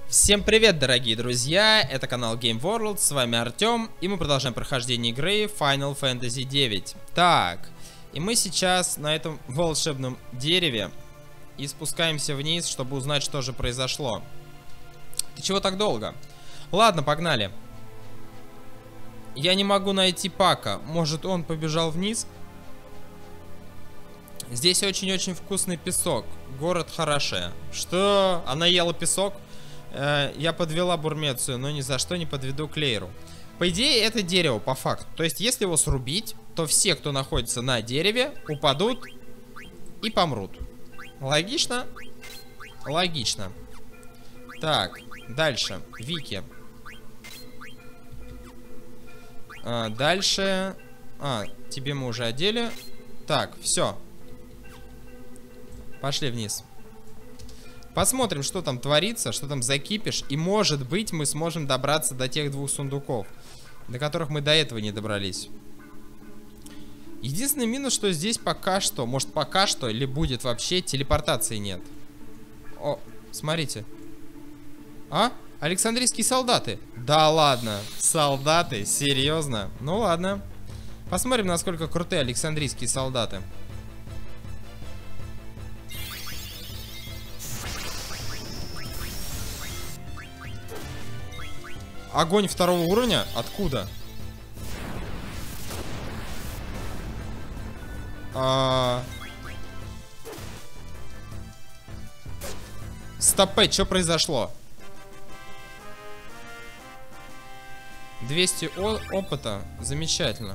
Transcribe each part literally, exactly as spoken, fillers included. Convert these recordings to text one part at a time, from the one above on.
Всем привет, дорогие друзья, это канал Game World, с вами Артем, и мы продолжаем прохождение игры Final Fantasy девять. Так, и мы сейчас на этом волшебном дереве и спускаемся вниз, чтобы узнать, что же произошло. Ты чего так долго? Ладно, погнали. Я не могу найти Пака, может он побежал вниз? Здесь очень-очень вкусный песок, город Хараше. Что? Она ела песок? Я подвела Бурмецию, но ни за что не подведу Клейру. По идее, это дерево, по факту. То есть, если его срубить, то все, кто находится на дереве, упадут и помрут. Логично? Логично. Так, дальше. Вики. А, дальше... А, тебе мы уже одели. Так, все. Пошли вниз. Посмотрим, что там творится, что там закипишь. И может быть мы сможем добраться до тех двух сундуков, до которых мы до этого не добрались. Единственный минус, что здесь пока что, может пока что, или будет вообще, телепортации нет. О, смотрите. А? Александрийские солдаты. Да ладно, солдаты, серьезно? Ну ладно. Посмотрим, насколько крутые Александрийские солдаты. Огонь второго уровня? Откуда? А... Стопэ, что произошло? двести опыта. Замечательно.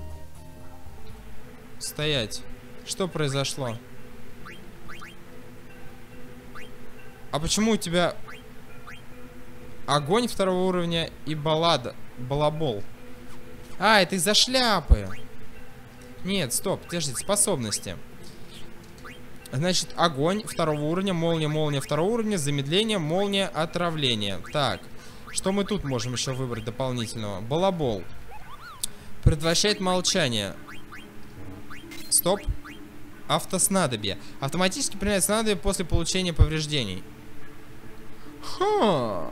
Стоять. Что произошло? А почему у тебя... Огонь второго уровня и баллада. Балабол. А, это из-за шляпы. Нет, стоп, подождите, способности. Значит, огонь второго уровня, молния, молния второго уровня, замедление, молния, отравление. Так, что мы тут можем еще выбрать дополнительного? Балабол. Предотвращает молчание. Стоп. Автоснадобье. Автоматически принимает снадобье после получения повреждений. Ха.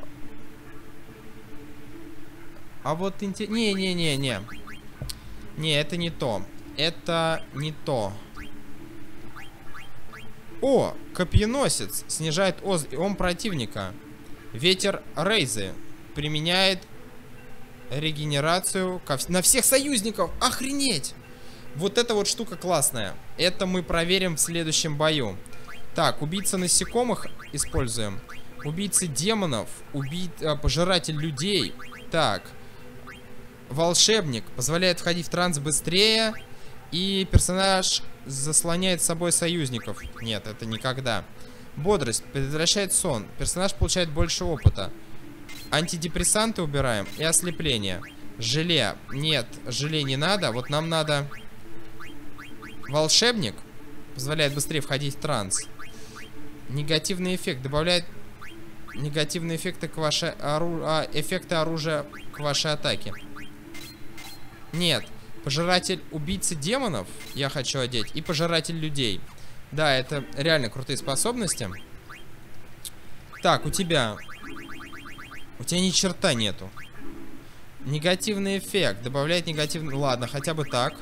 А вот интересно... Не-не-не-не. Не, это не то. Это не то. О, копьеносец. Снижает ом противника. Ветер Рейзы. Применяет регенерацию ко... на всех союзников. Охренеть! Вот эта вот штука классная. Это мы проверим в следующем бою. Так, убийца насекомых используем. Убийца демонов. Убий... Пожиратель людей. Так. Волшебник позволяет входить в транс быстрее. И персонаж заслоняет с собой союзников. Нет, это никогда. Бодрость предотвращает сон. Персонаж получает больше опыта. Антидепрессанты убираем. И ослепление. Желе. Нет, желе не надо. Вот нам надо... Волшебник позволяет быстрее входить в транс. Негативный эффект. Добавляет негативные эффекты к вашей ору... а, эффекты оружия к вашей атаке. Нет. Пожиратель убийцы демонов я хочу одеть. И пожиратель людей. Да, это реально крутые способности. Так, у тебя... У тебя ни черта нету. Негативный эффект. Добавляет негативный... Ладно, хотя бы так.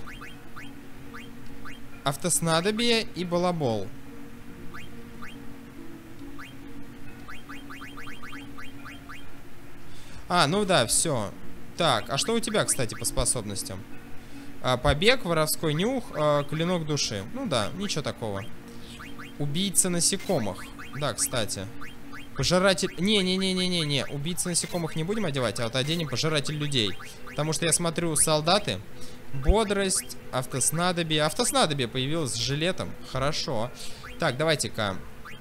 Автоснадобье и балабол. А, ну да, все. Так, а что у тебя, кстати, по способностям? А, побег, воровской нюх, а, клинок души. Ну да, ничего такого. Убийца насекомых. Да, кстати. Пожиратель... Не-не-не-не-не-не. Убийца насекомых не будем одевать, а вот оденем пожиратель людей. Потому что я смотрю, солдаты. Бодрость, автоснадобье. Автоснадобье появилось с жилетом. Хорошо. Так, давайте-ка.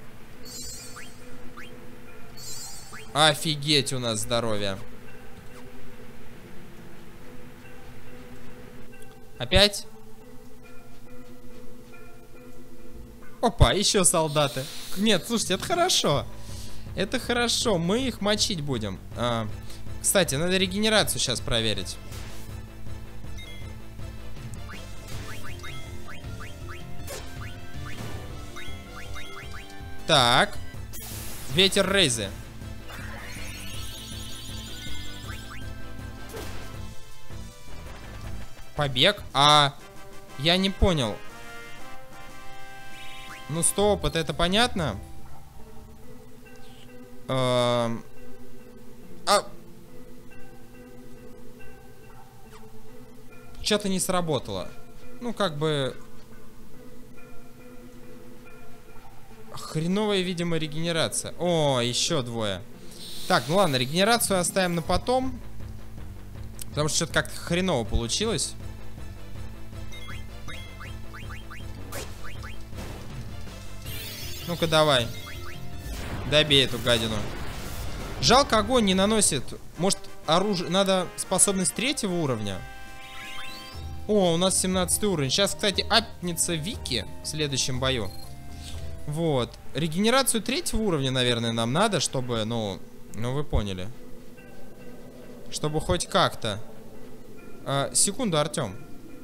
Офигеть у нас здоровье. Опять? Опа, еще солдаты. Нет, слушайте, это хорошо. Это хорошо, мы их мочить будем. а, Кстати, надо регенерацию сейчас проверить. Так. Ветер Рейзы. Побег? А я не понял. Ну, сто опыта, это понятно. Эм... А... Что-то не сработало. Ну, как бы... Хреновая, видимо, регенерация. О, еще двое. Так, ну ладно, регенерацию оставим на потом. Потому что что-то как-то хреново получилось. Ну-ка, давай. Добей эту гадину. Жалко, огонь не наносит. Может, оружие... Надо способность третьего уровня? О, у нас семнадцатый уровень. Сейчас, кстати, апнется Вики в следующем бою. Вот. Регенерацию третьего уровня, наверное, нам надо, чтобы, ну... Ну, вы поняли. Чтобы хоть как-то. А, секунду, Артем.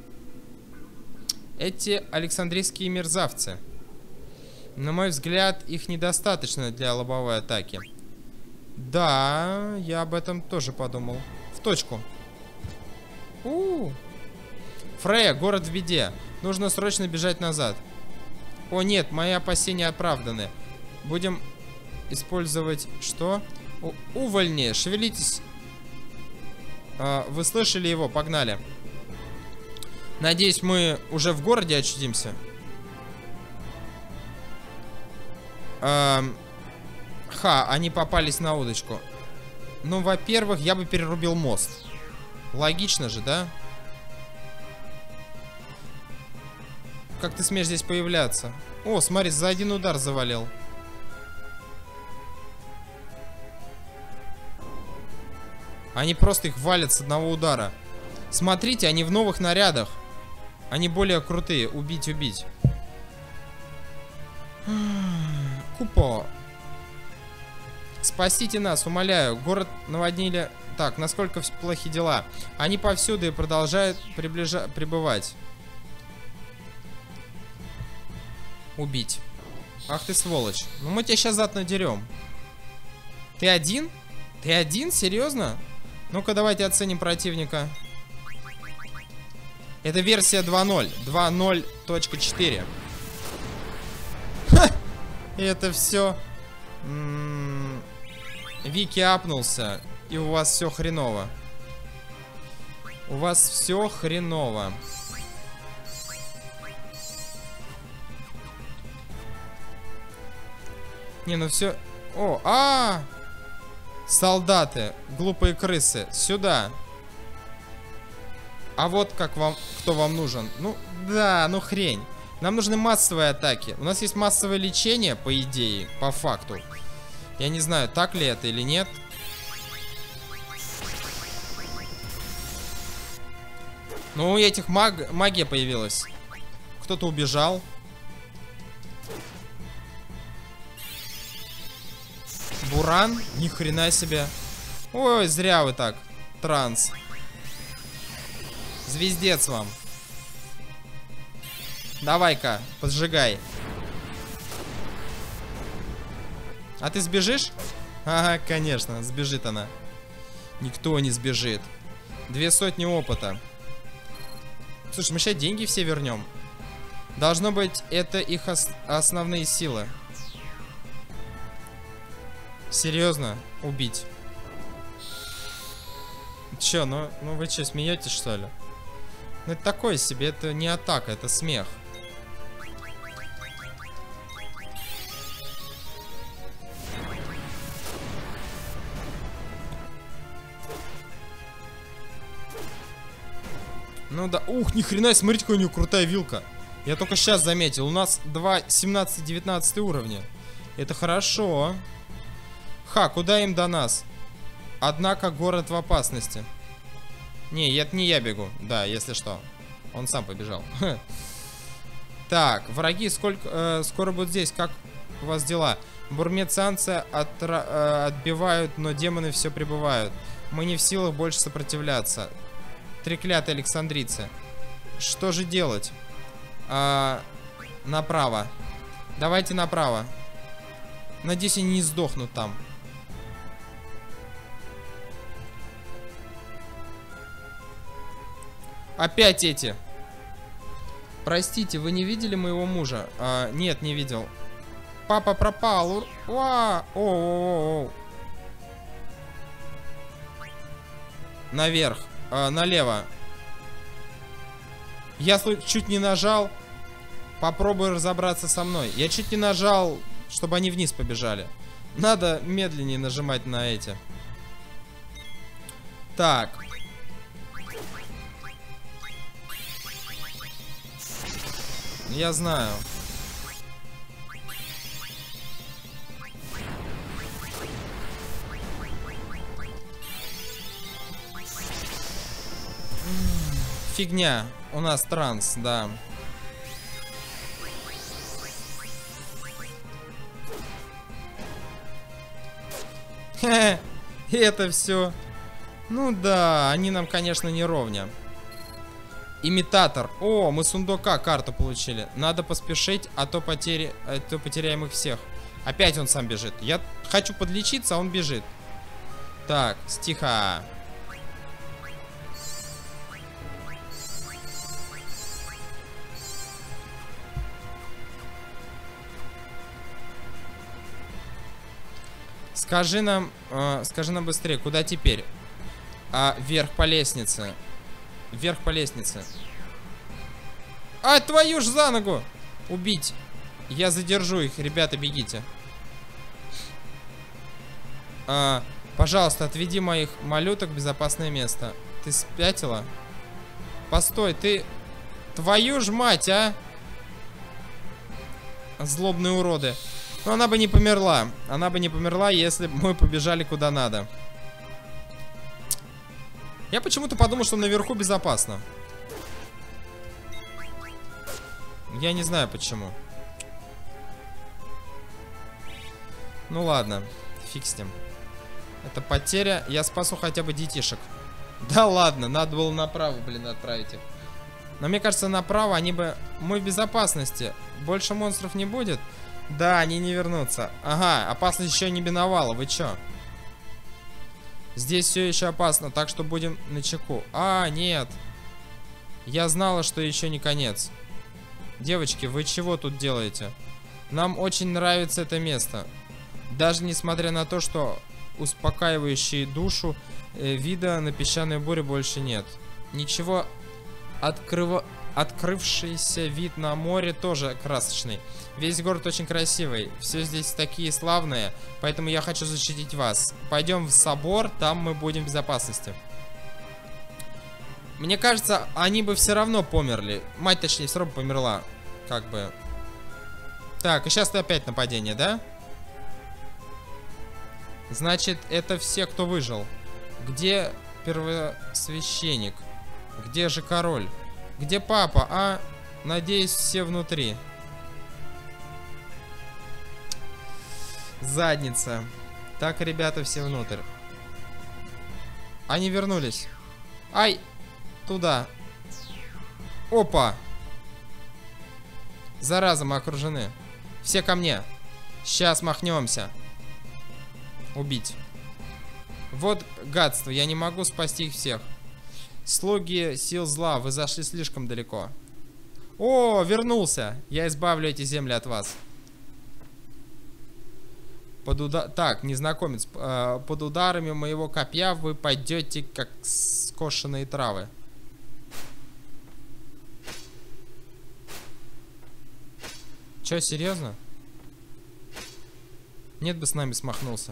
Эти Александрийские мерзавцы. На мой взгляд, их недостаточно для лобовой атаки. Да, я об этом тоже подумал. В точку. У-у-у. Фрея, город в беде. Нужно срочно бежать назад. О нет, мои опасения оправданы. Будем использовать... Что? У увольни, шевелитесь. А, вы слышали его, погнали. Надеюсь, мы уже в городе очутимся. А, ха, они попались на удочку. Ну, во-первых, я бы перерубил мост. Логично же, да? Как ты смеешь здесь появляться? О, смотри, за один удар завалил. Они просто их валят с одного удара. Смотрите, они в новых нарядах. Они более крутые. Убить, убить. Купо. Спасите нас, умоляю. Город наводнили... Так, насколько плохи дела? Они повсюду и продолжают приближа... прибывать. Убить. Ах ты сволочь. Ну мы тебя сейчас зад надерем. Ты один? Ты один? Серьезно? Ну-ка давайте оценим противника. Это версия два ноль. два ноль точка четыре. Ха! И это все. М-м-м. Вики апнулся. И у вас все хреново. У вас все хреново. Не, ну все. О, а, -а, а! Солдаты, глупые крысы, сюда. А вот как вам, кто вам нужен? Ну, да, ну хрень. Нам нужны массовые атаки. У нас есть массовое лечение, по идее, по факту. Я не знаю, так ли это или нет. Ну, у этих маг... магия появилась. Кто-то убежал. Буран? Ни хрена себе. Ой, зря вы так. Транс. Звездец вам. Давай-ка, поджигай. А ты сбежишь? Ага, конечно, сбежит она. Никто не сбежит. Две сотни опыта. Слушай, мы сейчас деньги все вернем. Должно быть, это их ос основные силы. Серьезно? Убить. Че, ну, ну вы что, смеетесь, что ли? Ну это такое себе, это не атака, это смех. Ну да, ух, ни хрена, смотрите, какая у нее крутая вилка. Я только сейчас заметил, у нас два семнадцать девятнадцать уровня. Это хорошо. Ха, куда им до нас? Однако город в опасности. Не, это не я бегу. Да, если что. Он сам побежал. Так, враги сколько, э, скоро будут здесь. Как у вас дела? Бурмецианцы от, э, отбивают, но демоны все прибывают. Мы не в силах больше сопротивляться. Треклятые александрийцы. Что же делать? А, направо. Давайте направо. Надеюсь, они не сдохнут там. Опять эти. Простите, вы не видели моего мужа? А, нет, не видел. Папа пропал. Уа! О, о, о, о. Наверх. А, налево. Я чуть не нажал. Попробуй разобраться со мной. Я чуть не нажал, чтобы они вниз побежали. Надо медленнее нажимать на эти. Так. Я знаю. Фигня. У нас транс, да. Хе-хе. Это все. Ну да, они нам, конечно, не ровня. Имитатор. О, мы сундука карту получили. Надо поспешить, а то, потери... а то потеряем их всех. Опять он сам бежит. Я хочу подлечиться, а он бежит. Так, стиха. Скажи нам, э, скажи нам быстрее, куда теперь? А, вверх по лестнице. Вверх по лестнице. А, твою ж за ногу! Убить. Я задержу их, ребята, бегите. А, пожалуйста, отведи моих малюток в безопасное место. Ты спятила? Постой, ты... Твою ж мать, а! Злобные уроды. Но она бы не померла. Она бы не померла, если бы мы побежали куда надо. Я почему-то подумал, что наверху безопасно. Я не знаю почему. Ну ладно, фиг с ним. Это потеря. Я спасу хотя бы детишек. Да ладно, надо было направо, блин, отправить их. Но мне кажется, направо они бы... Мы в безопасности. Больше монстров не будет. Да, они не вернутся. Ага, опасность еще не миновала. Вы чё? Здесь все еще опасно, так что будем начеку. А, нет. Я знала, что еще не конец. Девочки, вы чего тут делаете? Нам очень нравится это место. Даже несмотря на то, что успокаивающие душу э, вида на песчаной буре больше нет. Ничего, открыва... открывшийся вид на море тоже красочный. Весь город очень красивый. Все здесь такие славные. Поэтому я хочу защитить вас. Пойдем в собор, там мы будем в безопасности. Мне кажется, они бы все равно померли. Мать, точнее, все равно померла. Как бы. Так, и сейчас опять нападение, да? Значит, это все, кто выжил. Где первосвященник? Где же король? Где папа? А, надеюсь, все внутри. Задница. Так, ребята, все внутрь. Они вернулись. Ай! Туда. Опа! Зараза, мы окружены. Все ко мне. Сейчас махнемся. Убить. Вот гадство. Я не могу спасти их всех. Слуги сил зла, вы зашли слишком далеко. О, вернулся. Я избавлю эти земли от вас. Под уда... Так, незнакомец. Э, под ударами моего копья вы пойдете, как скошенные травы. Че, серьезно? Нет бы с нами смахнулся.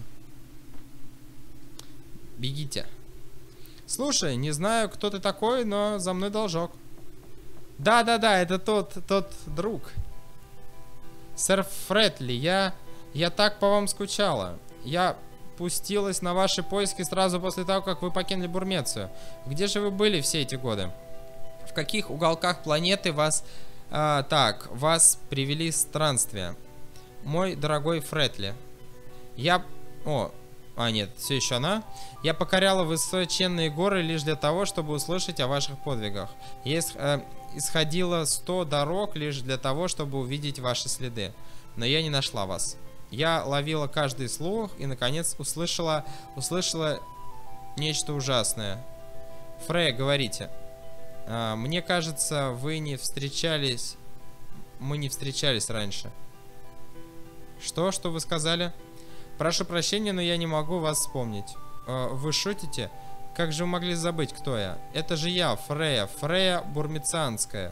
Бегите. Слушай, не знаю, кто ты такой, но за мной должок. Да-да-да, это тот, тот друг. Сэр Фретли, я... Я так по вам скучала. Я пустилась на ваши поиски сразу после того, как вы покинули Бурмецию. Где же вы были все эти годы? В каких уголках планеты вас... А, так, вас привели странствия? Мой дорогой Фретли. Я... О... А, нет, все еще она. Я покоряла высоченные горы лишь для того, чтобы услышать о ваших подвигах. Я ис, э, исходила сто дорог лишь для того, чтобы увидеть ваши следы. Но я не нашла вас. Я ловила каждый слух и, наконец, услышала, услышала нечто ужасное. Фрея, говорите. А, мне кажется, вы не встречались... Мы не встречались раньше. Что? Что вы сказали? Прошу прощения, но я не могу вас вспомнить. А, вы шутите? Как же вы могли забыть, кто я? Это же я, Фрея. Фрея Бурмицианская.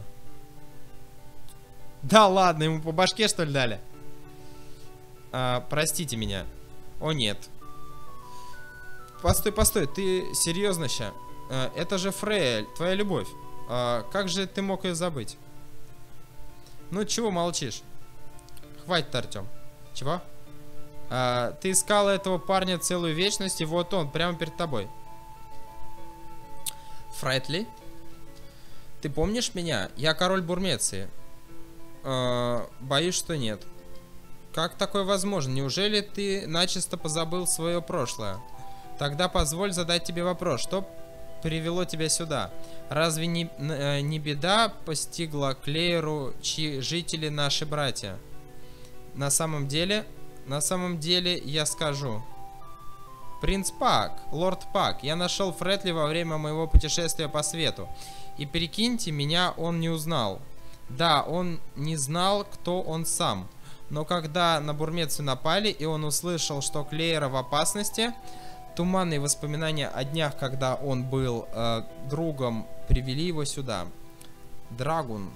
Да ладно, ему по башке, что ли, дали? А, простите меня. О, нет. Постой, постой, ты серьезно ща? А, это же Фрея, твоя любовь. А, как же ты мог ее забыть? Ну, чего молчишь? Хватит, Артем. Чего? А, ты искала этого парня целую вечность, и вот он, прямо перед тобой. Фрэтли? Ты помнишь меня? Я король Бурмеции. А, боюсь, что нет. Как такое возможно? Неужели ты начисто позабыл свое прошлое? Тогда позволь задать тебе вопрос. Что привело тебя сюда? Разве не, э, не беда постигла Клейру, чьи жители наши братья? На самом деле, на самом деле я скажу. Принц Пак, лорд Пак, я нашел Фрэтли во время моего путешествия по свету. И прикиньте, меня он не узнал. Да, он не знал, кто он сам. Но когда на Бурмецию напали, и он услышал, что Клейра в опасности, туманные воспоминания о днях, когда он был э, другом, привели его сюда. Драгун.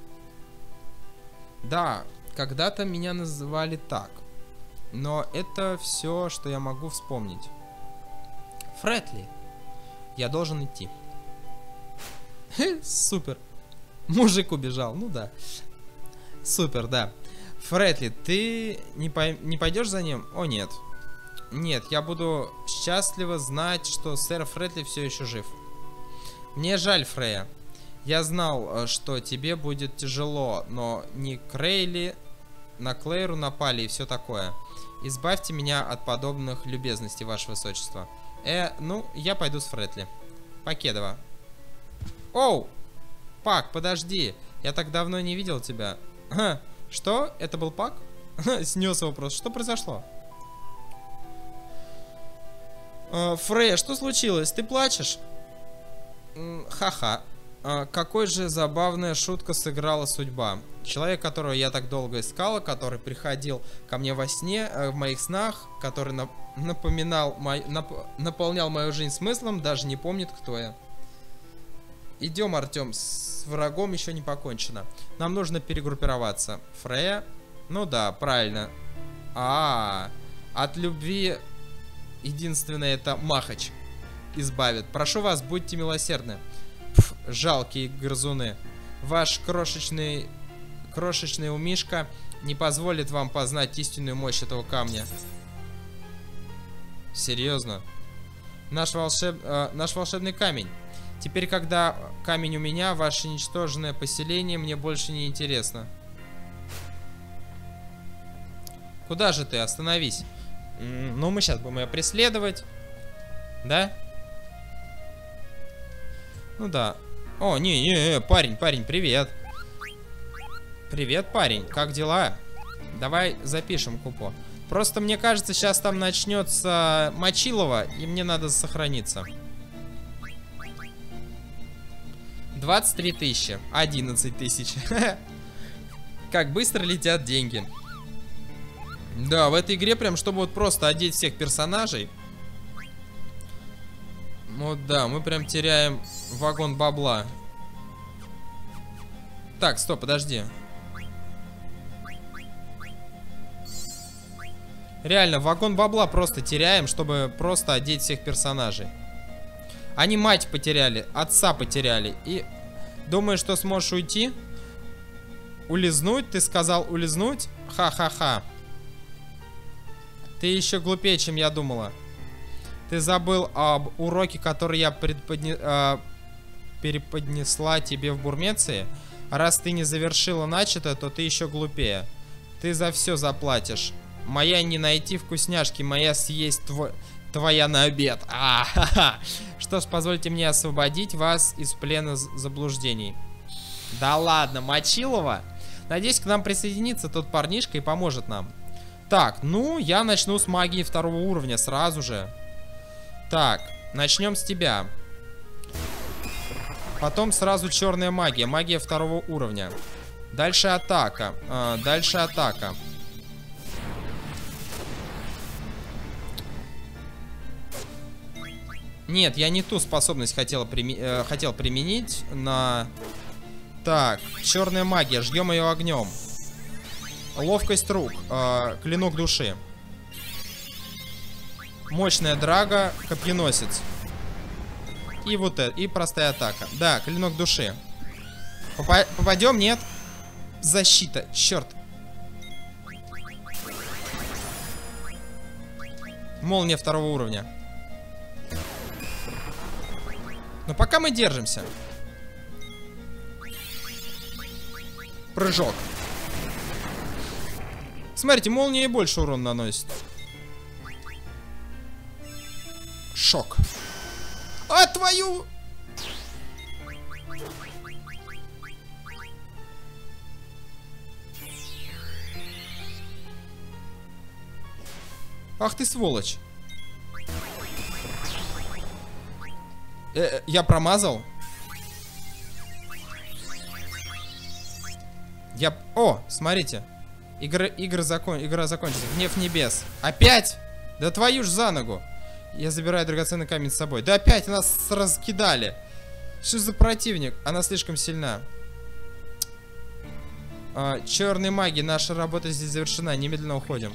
Да, когда-то меня называли так. Но это все, что я могу вспомнить. Фрэтли. Я должен идти. Супер. Мужик убежал, ну да. Супер, да. Фрэтли, ты не, по... не пойдешь за ним? О, нет. Нет, я буду счастливо знать, что сэр Фрэтли все еще жив. Мне жаль, Фрея. Я знал, что тебе будет тяжело, но не Крейли, на Клейру напали и все такое. Избавьте меня от подобных любезностей, ваше высочество. Э, ну, я пойду с Фрэтли. Покедова. Оу! Пак, подожди. Я так давно не видел тебя. Ха, что? Это был Пак? Снес его просто. Что произошло? Э, Фрея, что случилось? Ты плачешь? Ха-ха. Э, какой же забавная шутка сыграла судьба. Человек, которого я так долго искала, который приходил ко мне во сне, э, в моих снах, который нап напоминал, мой, нап наполнял мою жизнь смыслом, даже не помнит, кто я. Идем, Артем, с врагом еще не покончено. Нам нужно перегруппироваться. Фрея? Ну да, правильно. А, -а, -а. От любви единственное это Махач избавит. Прошу вас, будьте милосердны. Пф, жалкие грызуны. Ваш крошечный, крошечный умишка не позволит вам познать истинную мощь этого камня. Серьезно? Наш, волшеб... э, наш волшебный камень. Теперь, когда камень у меня, ваше ничтожное поселение мне больше не интересно. Куда же ты? Остановись. Ну, мы сейчас будем ее преследовать. Да? Ну да. О, не, не, не, парень, парень, привет. Привет, парень. Как дела? Давай запишем Купо. Просто мне кажется, сейчас там начнется Мочилово, и мне надо сохраниться. двадцать три тысячи. одиннадцать тысяч. Как быстро летят деньги. Да, в этой игре прям, чтобы вот просто одеть всех персонажей. Вот да, мы прям теряем вагон бабла. Так, стоп, подожди. Реально, вагон бабла просто теряем, чтобы просто одеть всех персонажей. Они мать потеряли, отца потеряли. И думаешь, что сможешь уйти? Улизнуть? Ты сказал улизнуть? Ха-ха-ха. Ты еще глупее, чем я думала. Ты забыл об уроке, который я предподне... э, переподнесла тебе в Бурмеции? Раз ты не завершила начатое, то ты еще глупее. Ты за все заплатишь. Моя не найти вкусняшки, моя съесть твой... твоя на обед. А-ха-ха. Что ж, позвольте мне освободить вас из плена заблуждений. Да ладно, Мочилово. Надеюсь, к нам присоединится тот парнишка и поможет нам. Так, ну, я начну с магии второго уровня сразу же. Так, начнем с тебя. Потом сразу черная магия. Магия второго уровня. Дальше атака. А, дальше атака. Нет, я не ту способность хотел, прими э, хотел применить на... Так, черная магия. Жгем ее огнем. Ловкость рук. Э, клинок души. Мощная драга. Копьеносец. И вот это. И простая атака. Да, клинок души. Попа попадем? Нет. Защита. Черт. Молния второго уровня. Но пока мы держимся. Прыжок. Смотрите, молния и больше урон наносит. Шок. А твою... Ах ты сволочь. Э, я промазал. Я... О, смотрите. Игры, игры закон... Игра закончится. Гнев небес. Опять? Да твою ж за ногу. Я забираю драгоценный камень с собой. Да опять нас раскидали. Что за противник? Она слишком сильна. А, черные маги. Наша работа здесь завершена. Немедленно уходим.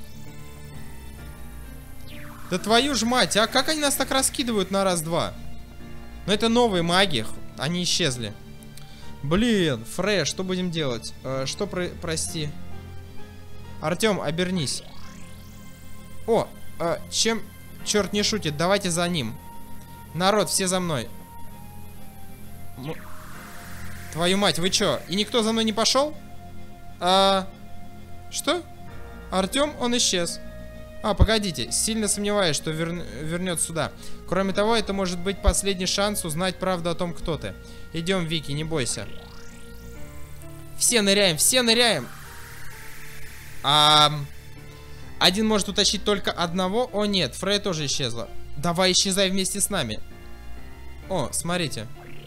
Да твою ж мать. А как они нас так раскидывают на раз-два? Но это новые маги. Они исчезли. Блин, Фреш, что будем делать? Э, что про... Прости. Артем, обернись. О, э, чем... Черт не шутит, давайте за ним. Народ, все за мной. М... Твою мать, вы чё? И никто за мной не пошел? А... Что? Артем, он исчез. А, погодите, сильно сомневаюсь, что вер... вернется сюда. Кроме того, это может быть последний шанс узнать правду о том, кто ты. Идем, Вики, не бойся. Все ныряем, все ныряем. А... Один может утащить только одного. О, нет, Фрей тоже исчезла. Давай, исчезай вместе с нами. О, смотрите.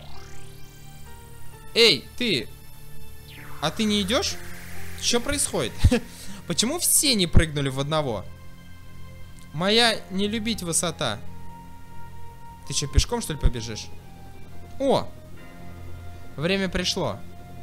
Эй, ты. А ты не идешь? Что происходит? Почему все не прыгнули в одного? Моя не любить высота. Ты что, пешком, что ли, побежишь? О! Время пришло.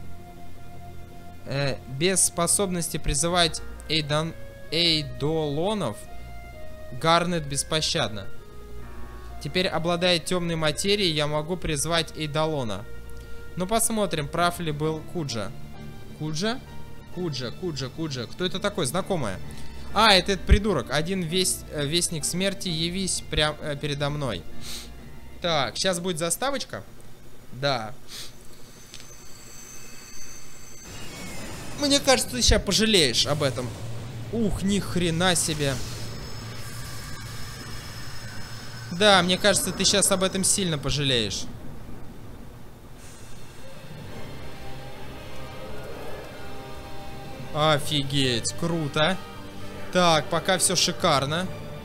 Э, без способности призывать Эйдан... Эйдолонов Гарнет беспощадно. Теперь, обладая темной материей, я могу призвать Эйдолона. Ну, посмотрим, прав ли был Куджа. Куджа? Куджа, Куджа, Куджа. Кто это такой? Знакомая. А, это этот придурок. Один весть, э, вестник смерти, явись прямо э, передо мной. Так, сейчас будет заставочка. Да. Мне кажется, ты сейчас пожалеешь об этом. Ух, ни хрена себе. Да, мне кажется, ты сейчас об этом сильно пожалеешь. Офигеть, круто. Так, пока все шикарно.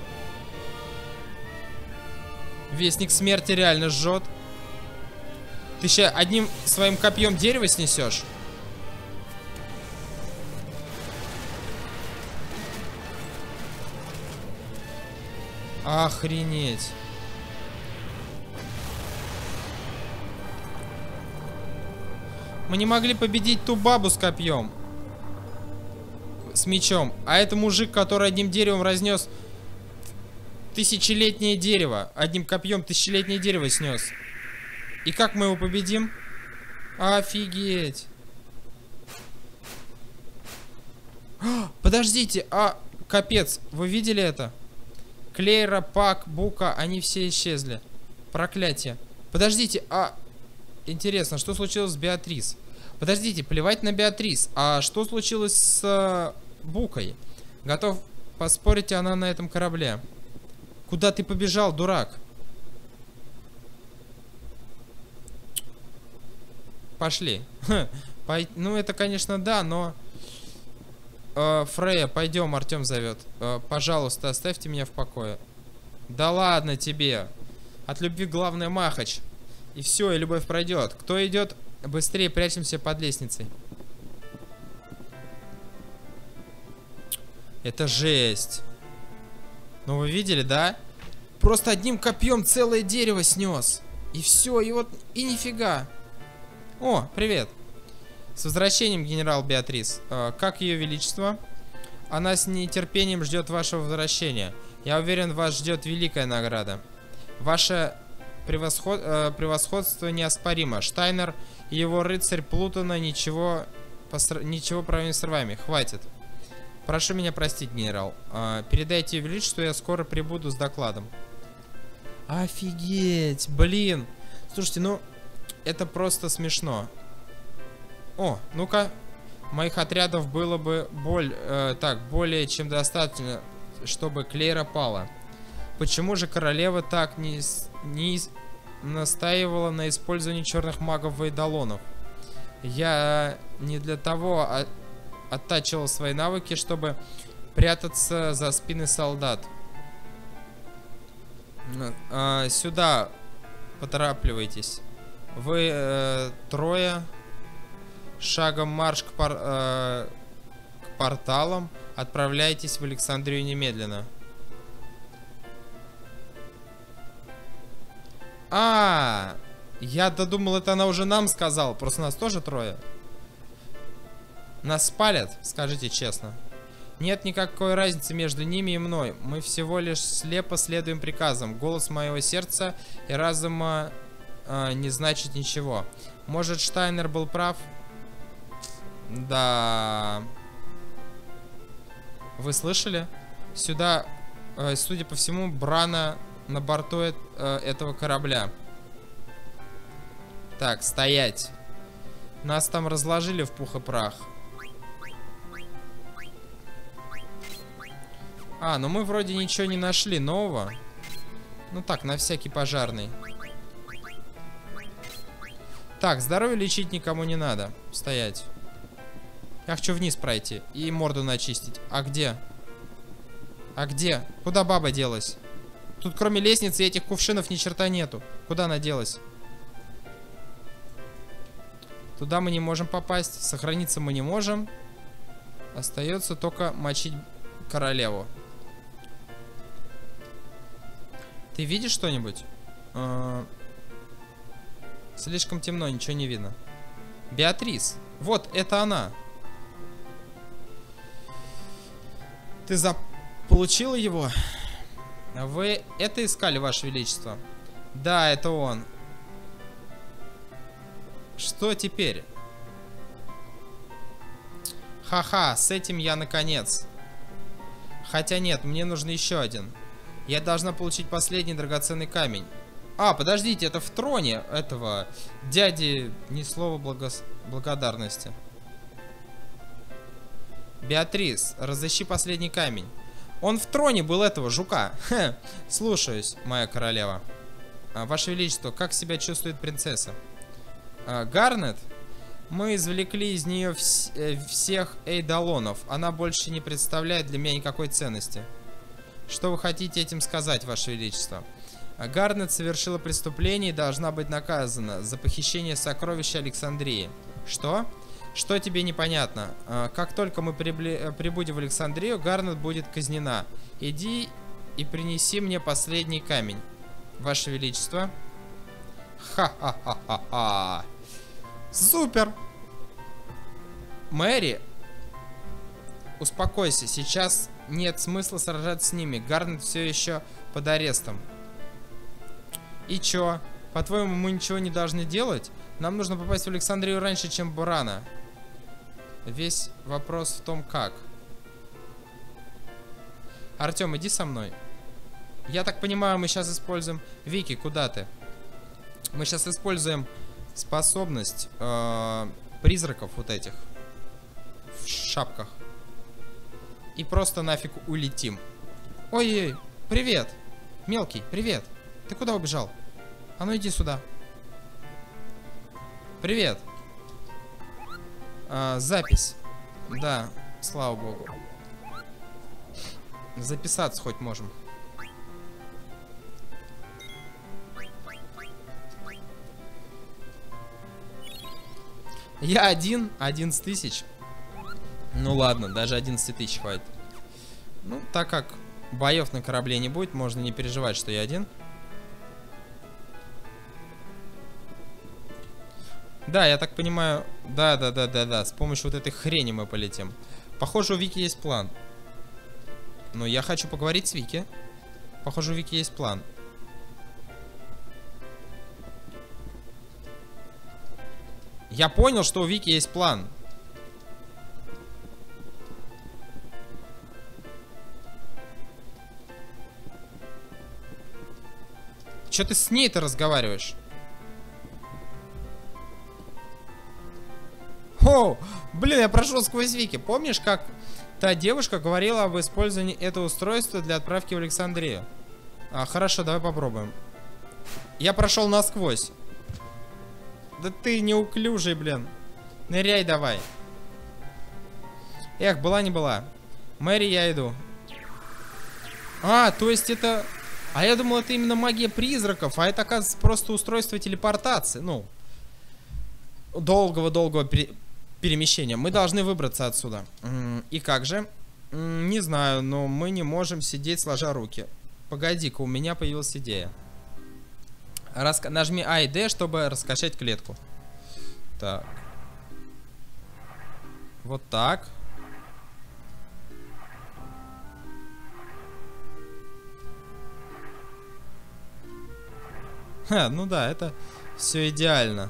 Вестник смерти реально жжет. Ты сейчас одним своим копьем дерево снесешь? Охренеть. Мы не могли победить ту бабу с копьем. С мечом. А это мужик, который одним деревом разнес тысячелетнее дерево. Одним копьем тысячелетнее дерево снес. И как мы его победим? Офигеть. А, подождите, а капец, вы видели это? Клейра, Пак, Бука, они все исчезли. Проклятие. Подождите, а... Интересно, что случилось с Беатрис? Подождите, плевать на Беатрис. А что случилось с э, Букой? Готов поспорить, она на этом корабле. Куда ты побежал, дурак? Пошли. Пой... Ну, это, конечно, да, но... Э, Фрея, пойдем, Артем зовет. Э, пожалуйста, оставьте меня в покое. Да ладно тебе. От любви главное махач. И все, и любовь пройдет. Кто идет, быстрее прячемся под лестницей. Это жесть. Ну вы видели, да? Просто одним копьем целое дерево снес. И все, и вот, и нифига. О, привет. С возвращением, генерал Беатрис. Э, как ее величество? Она с нетерпением ждет вашего возвращения. Я уверен, вас ждет великая награда. Ваше превосход... э, превосходство неоспоримо. Штайнер и его рыцарь Плутона ничего, поср... ничего правильно с вами. Хватит. Прошу меня простить, генерал. Э, передайте ее величеству, я скоро прибуду с докладом. Офигеть, блин. Слушайте, ну, это просто смешно. О, ну-ка. Моих отрядов было бы боль, э, так, более чем достаточно, чтобы Клейра пала. Почему же королева так не, не настаивала на использовании черных магов-вайдалонов? Я не для того а, оттачивал свои навыки, чтобы прятаться за спины солдат. А, сюда поторапливайтесь. Вы э, трое... Шагом марш к, пор, э, к порталам. Отправляйтесь в Александрию немедленно. А, я-то думал, это она уже нам сказала. Просто нас тоже трое. Нас спалят, скажите честно. Нет никакой разницы между ними и мной. Мы всего лишь слепо следуем приказам. Голос моего сердца и разума э, не значит ничего. Может, Штайнер был прав? Да. Вы слышали? Сюда, э, судя по всему, Брана на борту э, этого корабля. Так, стоять. Нас там разложили в пух и прах. А, ну мы вроде ничего не нашли нового. Ну так, на всякий пожарный. Так, здоровье лечить никому не надо. Стоять. Я хочу вниз пройти и морду начистить. А где? А где? Куда баба делась? Тут кроме лестницы и этих кувшинов ни черта нету. Куда она делась? Туда мы не можем попасть. Сохраниться мы не можем. Остается только мочить королеву. Ты видишь что-нибудь? А-а- Слишком темно, ничего не видно. Беатрис. Вот, это она. Ты заполучила его? Вы это искали, Ваше Величество? Да, это он. Что теперь? Ха-ха, с этим я наконец. Хотя нет, мне нужен еще один. Я должна получить последний драгоценный камень. А, подождите, это в троне этого дяди ни слова благос... благодарности. Беатрис, разыщи последний камень. Он в троне был этого жука. Хе, слушаюсь, моя королева. А, Ваше Величество, как себя чувствует принцесса? А, Гарнет? Мы извлекли из нее вс э, всех эйдалонов. Она больше не представляет для меня никакой ценности. Что вы хотите этим сказать, Ваше Величество? А, Гарнет совершила преступление и должна быть наказана за похищение сокровища Александрии. Что? Что тебе непонятно? А, как только мы прибли... прибудем в Александрию, Гарнет будет казнена. Иди и принеси мне последний камень, Ваше Величество. Ха-ха-ха-ха-ха. Супер! Мэри, успокойся, сейчас нет смысла сражаться с ними. Гарнет все еще под арестом. И чё? По-твоему, мы ничего не должны делать? Нам нужно попасть в Александрию раньше, чем Бурана. Весь вопрос в том, как. Артем, иди со мной. Я так понимаю, мы сейчас используем... Вики, куда ты? Мы сейчас используем способность э, призраков вот этих. В шапках. И просто нафиг улетим. Ой-ой, привет. Мелкий, привет. Ты куда убежал? А ну иди сюда. Привет. А, запись. Да, слава богу. Записаться хоть можем. Я один, одиннадцать тысяч. Ну ладно, даже одиннадцать тысяч хватит. Ну, так как боев на корабле не будет, можно не переживать, что я один. Да, я так понимаю, да, да, да, да, да, с помощью вот этой хрени мы полетим. Похоже, у Вики есть план. Но я хочу поговорить с Вики. Похоже, у Вики есть план. Я понял, что у Вики есть план. Че ты с ней-то разговариваешь? О, блин, я прошел сквозь Вики. Помнишь, как та девушка говорила об использовании этого устройства для отправки в Александрию? А, хорошо, давай попробуем. Я прошел насквозь. Да ты неуклюжий, блин. Ныряй давай. Эх, была не была. Мэри, я иду. А, то есть это... А я думал, это именно магия призраков, а это, оказывается, просто устройство телепортации. Ну, долгого-долгого пере... перемещения. Мы должны выбраться отсюда. И как же? Не знаю, но мы не можем сидеть сложа руки. Погоди-ка, у меня появилась идея. Раска... Нажми А и Д, чтобы раскачать клетку. Так. Вот так. Ха, ну да, это все идеально.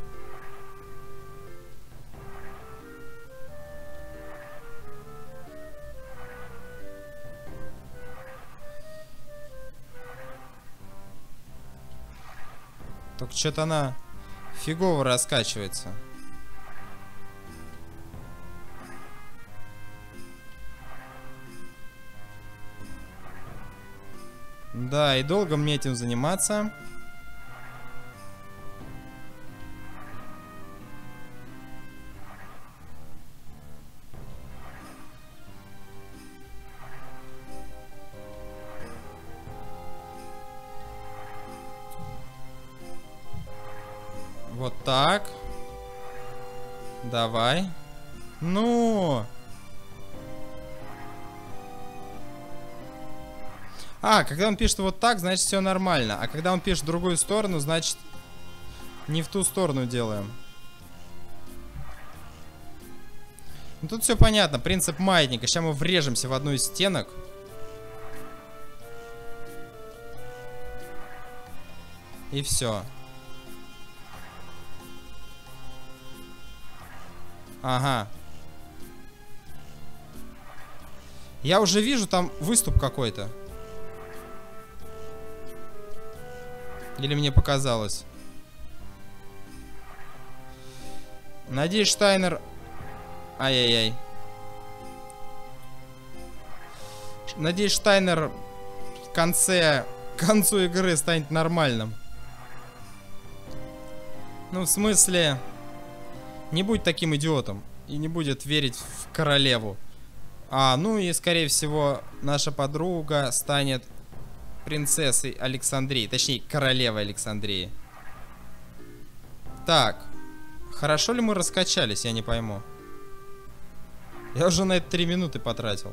Только что-то она фигово раскачивается. Да, и долго мне этим заниматься. Вот так. Давай. Ну. А, когда он пишет вот так, значит все нормально. А когда он пишет в другую сторону, значит не в ту сторону делаем. Ну тут все понятно. Принцип маятника. Сейчас мы врежемся в одну из стенок. И все. Ага. Я уже вижу там выступ какой-то. Или мне показалось? Надеюсь, Штайнер... Ай-яй-яй. Надеюсь, Штайнер в конце... К концу игры станет нормальным. Ну, в смысле... Не будь таким идиотом. И не будет верить в королеву. А, ну и, скорее всего, наша подруга станет принцессой Александрии. Точнее, королевой Александрии. Так. Хорошо ли мы раскачались, я не пойму. Я уже на это три минуты потратил.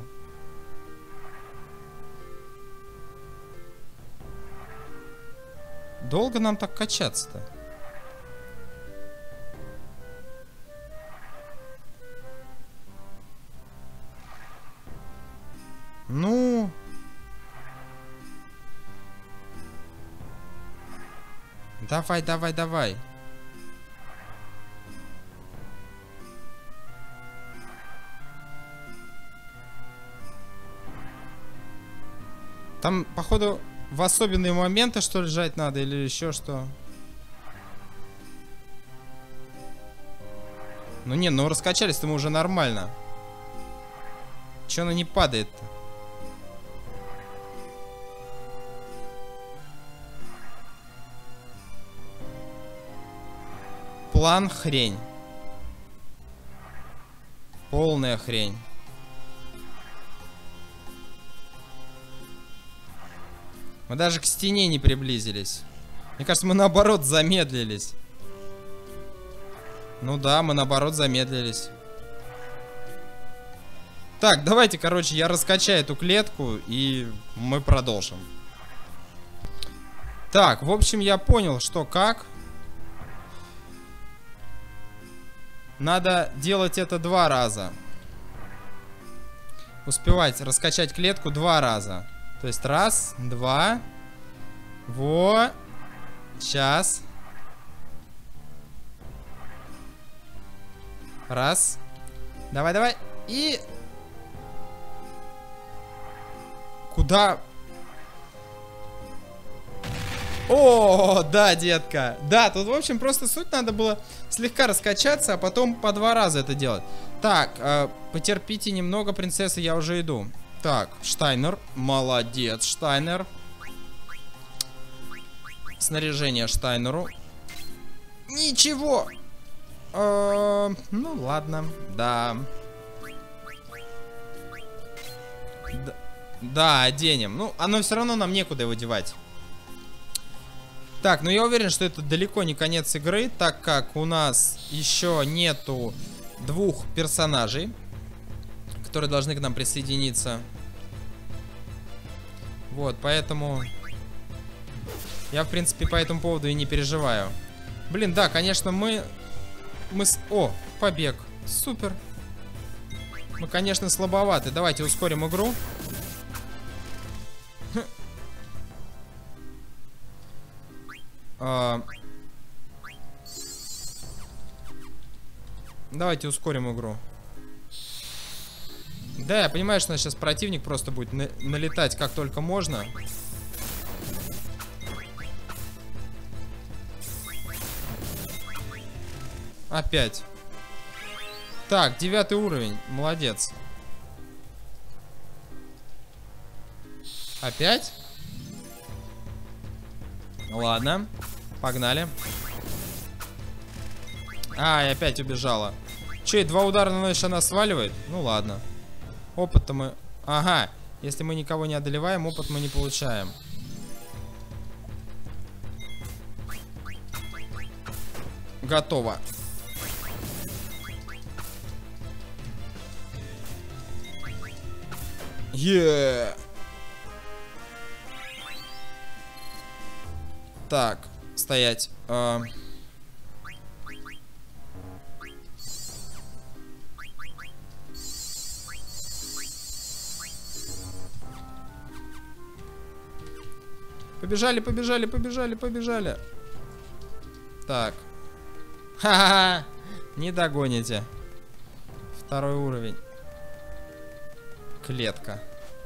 Долго нам так качаться-то? Ну... Давай, давай, давай. Там, походу, в особенные моменты, что ли, жать надо, или еще что? Ну не, ну раскачались-то мы уже нормально. Че она не падает-то? План хрень. Полная хрень. Мы даже к стене не приблизились. Мне кажется, мы наоборот замедлились. Ну да, мы наоборот замедлились. Так, давайте, короче, я раскачаю эту клетку, и мы продолжим. Так, в общем, я понял, что как. Надо делать это два раза. Успевать раскачать клетку два раза. То есть раз, два. Во. Сейчас. Раз. Давай, давай. И... Куда? О, да, детка. Да, тут, в общем, просто суть надо было слегка раскачаться, а потом по два раза это делать. Так, э, потерпите немного, принцесса, я уже иду. Так, Штайнер. Молодец, Штайнер. Снаряжение Штайнеру. Ничего. Э, ну, ладно. Да. Да. Да, оденем. Ну, оно все равно нам некуда его девать. Так, ну я уверен, что это далеко не конец игры, так как у нас еще нету двух персонажей, которые должны к нам присоединиться. Вот, поэтому я, в принципе, по этому поводу и не переживаю. Блин, да, конечно, мы... мы с... О, побег. Супер. Мы, конечно, слабоваты. Давайте ускорим игру. А... Давайте ускорим игру. Да, я понимаю, что сейчас противник просто будет на налетать как только можно. Опять. Так, девятый уровень. Молодец. Опять? Ладно. Погнали. А, и опять убежала. Че, два удара наносишь, она сваливает? Ну ладно. Опыт-то мы... Ага. Если мы никого не одолеваем, опыт мы не получаем. Готово. Е-е-е. Так, стоять. А... Побежали, побежали, побежали, побежали. Так. Ха-ха-ха. Не догоните. Второй уровень. Клетка.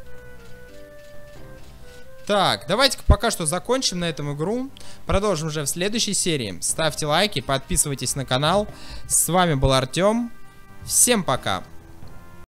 Так, давайте-ка пока что закончим на этом игру. Продолжим уже в следующей серии. Ставьте лайки, подписывайтесь на канал. С вами был Артем. Всем пока.